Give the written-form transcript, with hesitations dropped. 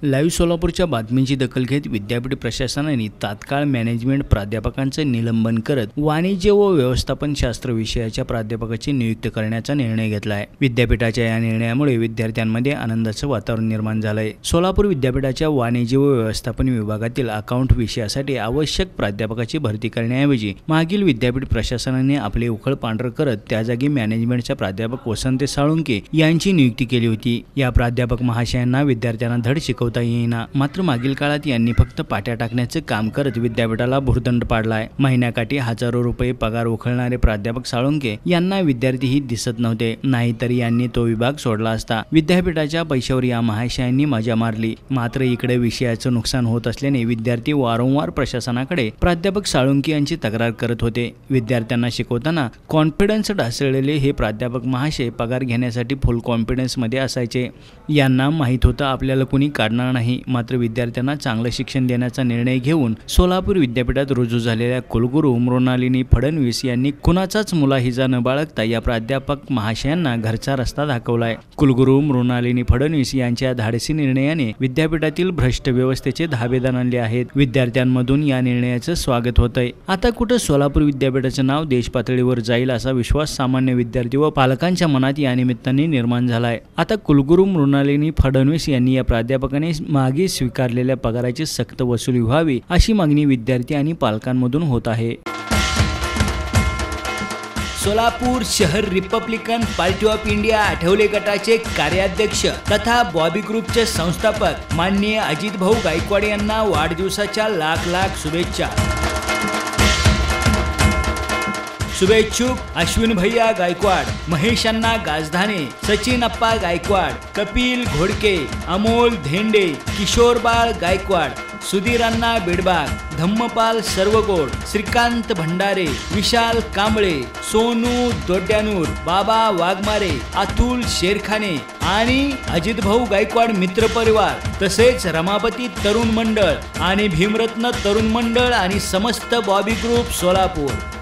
Live सोलापूरच्या बातमीची दखल घेत विद्यापीठ प्रशासनाने तात्काळ मॅनेजमेंट प्राध्यापकांचे निलंबन करत वाणिज्य व व्यवस्थापन शास्त्र विषयाच्या प्राध्यापकाची नियुक्ती करण्याचा निर्णय घेतला आहे। विद्यापीठाच्या या निर्णयामुळे विद्यार्थ्यांमध्ये आनंदाचं वातावरण निर्माण झालंय। सोलापूर विद्यापीठाच्या वाणिज्य व व्यवस्थापन विभागातील अकाउंट विषयासाठी आवश्यक प्राध्यापकाची भरती करण्याऐवजी मागील विद्यापीठ प्रशासनाने आपले उखळ पांढर करत त्या जागी मॅनेजमेंटच्या प्राध्यापक वसंत साळुंके यांची नियुक्ती केली होती। या प्राध्यापक महाशयांना विद्यार्थ्यांना धड शिकवता येईना, मात्र मागील काळात यांनी फक्त पाट्या टाकण्याचे काम करत विद्यापीठाला भुर्दंड पाडलाय। महिन्याकाठी हजारो रुपये पगार उखळणारे प्राध्यापक साळुंके यांना विद्यार्थीही दिसत नव्हते, नाहीतरी यांनी तो विभाग सोडला असता। विद्यापीठाच्या पैशावर या महाशयांनी मजा मारली। मात्र इकडे विषयाचं नुकसान होत असल्याने विद्यार्थी वारंवार प्रशासनाकडे प्राध्यापक साळुंके यांची तक्रार करत होते। विद्यार्थ्यांना शिकवताना कॉन्फिडन्स ढासळलेले हे प्राध्यापक महाशय पगार घेण्यासाठी फुल कॉन्फिडन्स मध्ये असायचे। यांना माहित होतं आपल्याला कोणी काढणार नाही, मात्र विद्यार्थ्यांना चांगलं शिक्षण देण्याचा निर्णय घेऊन सोलापूर विद्यापीठात रुजू झालेल्या कुलगुरू मृणालिनी फडणवीस यांनी कुणाचाच मुलाहिजा न बाळगता या प्राध्यापक महाशयांना घरचा रस्ता दाखवलाय। कुलगुरू मृणालिनी फडणवीस यांच्या धाडसी निर्णयाने विद्यापीठातील भ्रष्ट व्यवस्थेचे धाबेदार आणले आहेत। विद्यार्थ्यांमधून या निर्णयाचं स्वागत होतंय। आता कुठं सोलापूर विद्यापीठाचं नाव देश पातळीवर जाईल असा विश्वास सामान्य विद्यार्थी व पालकांच्या मनात या निमित्ताने निर्माण झालाय। आता कुलगुरू मृणालिनी फडणवीस यांनी या प्राध्यापकाने मागे स्वीकारलेल्या पगाराची सक्त वसुली व्हावी अशी मागणी विद्यार्थी आणि पालकांमधून होत आहे। सोलापूर शहर Republican Party of India Athawale गटाचे कार्याध्यक्ष तथा बॉबी ग्रुपचे संस्थापक माननीय अजित भाऊ गायकवाड यांना वाढदिवसाच्या लाख लाख शुभेच्छा। शुभेच्छुक अश्विन भैया गायकवाड, महेश अण्णा गाजधाने, सचिन अप्पा गायकवाड, कपिल घोडके, अमोल धेंडे, किशोर बाळ गायकवाड, सुधीर अण्णा बेडबाग, धम्मपाल सर्वगोड, श्रीकांत भंडारे, विशाल कांबळे, सोनू दोड्यानूर, बाबा वाघमारे, अतुल शेरखाने आणि अजित भाऊ गायकवाड मित्र परिवार तसेच रमापती तरुण मंडळ आणि भीमरत्न तरुण मंडळ आणि समस्त बॉबी ग्रुप सोलापूर।